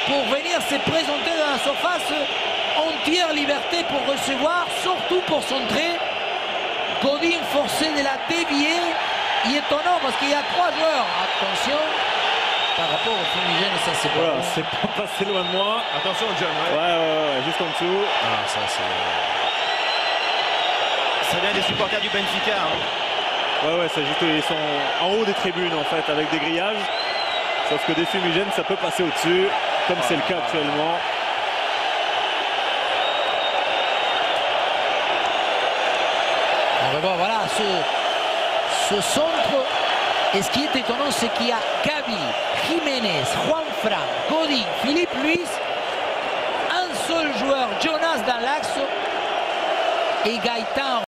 pour venir se présenter dans la surface, entière liberté pour recevoir, surtout pour centrer. Godin forcé de la dévier, il est étonnant parce qu'il y a 3 joueurs. Attention, par rapport au fumigène, ça c'est pas voilà, bon. c'est pas passé loin de moi. Attention, John. Ouais, juste en dessous. Ah, ça vient des supporters du Benfica. Hein. Ouais, c'est juste ils sont en haut des tribunes en fait avec des grillages. Sauf que des fumigènes, ça peut passer au-dessus, comme c'est le cas actuellement. On va voir, voilà, ce centre. Et ce qui est étonnant, c'est qu'il y a Gavi, Jiménez, Juanfran, Godin, Philippe Luis, un seul joueur, Jonas dans l'axe, et Gaëtan